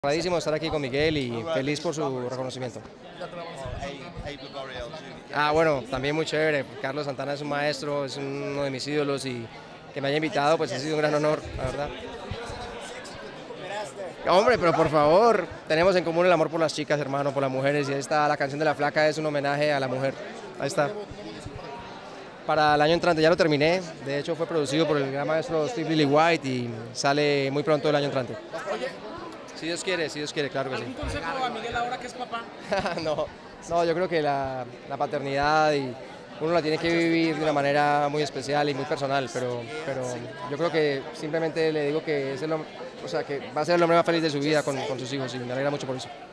Agradísimo de estar aquí con Miguel y feliz por su reconocimiento. Bueno, también muy chévere. Carlos Santana es un maestro, es uno de mis ídolos y que me haya invitado pues ha sido un gran honor, la verdad. Hombre, pero por favor, tenemos en común el amor por las chicas, hermano, por las mujeres, y ahí está, la canción de La Flaca es un homenaje a la mujer. Ahí está. Para el año entrante ya lo terminé, de hecho fue producido por el gran maestro Steve Lillywhite y sale muy pronto el año entrante. Si Dios quiere, claro que sí. ¿Algún consejo a Miguel ahora que es papá? No, yo creo que la paternidad uno la tiene que vivir de una manera muy especial y muy personal, pero yo creo que simplemente le digo que, que va a ser el hombre más feliz de su vida con sus hijos y me alegra mucho por eso.